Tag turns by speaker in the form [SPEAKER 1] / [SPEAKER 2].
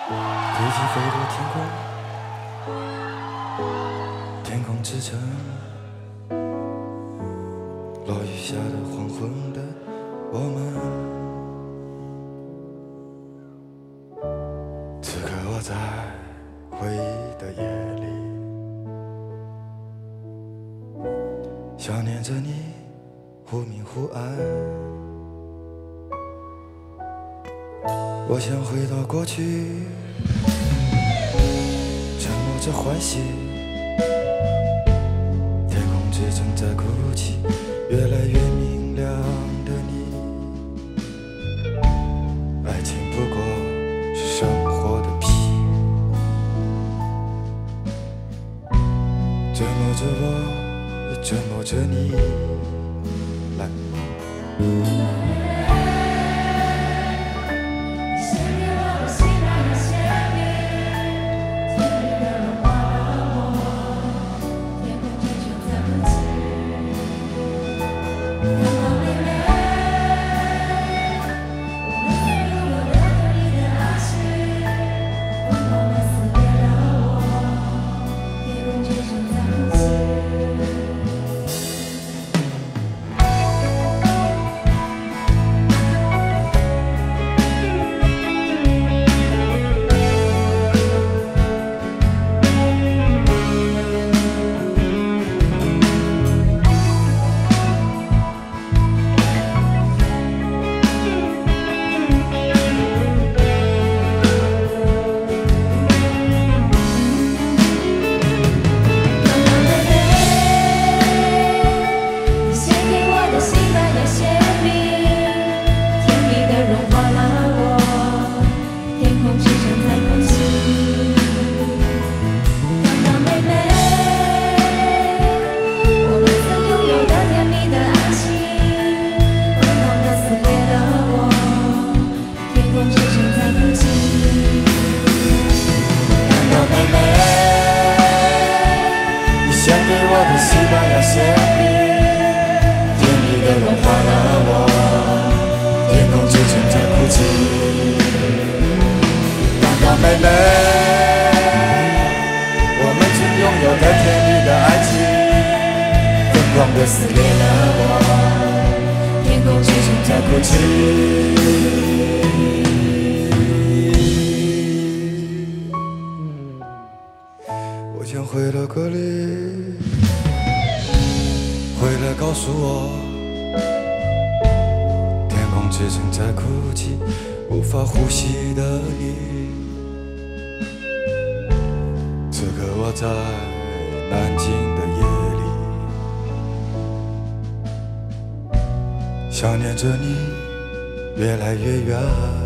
[SPEAKER 1] 飞机飞过天空，天空之城，落雨下的黄昏的我们。此刻我在回忆的夜里，想念着你，忽明忽暗。我想回到过去，沉默着欢喜，天空之城在哭泣，越来越明亮的你。爱情不过是生活的皮，折磨着我，也折磨着你。来。西班牙馅饼，甜蜜的融化了我，天空之城在哭泣。刚刚妹妹，我们曾拥有的甜蜜的爱情，疯狂地撕裂了我，天空之城在哭泣。我想回到歌里，回来告诉我，天空之城在哭泣，无法呼吸的你。此刻我在南京的夜里，想念着你，越来越远。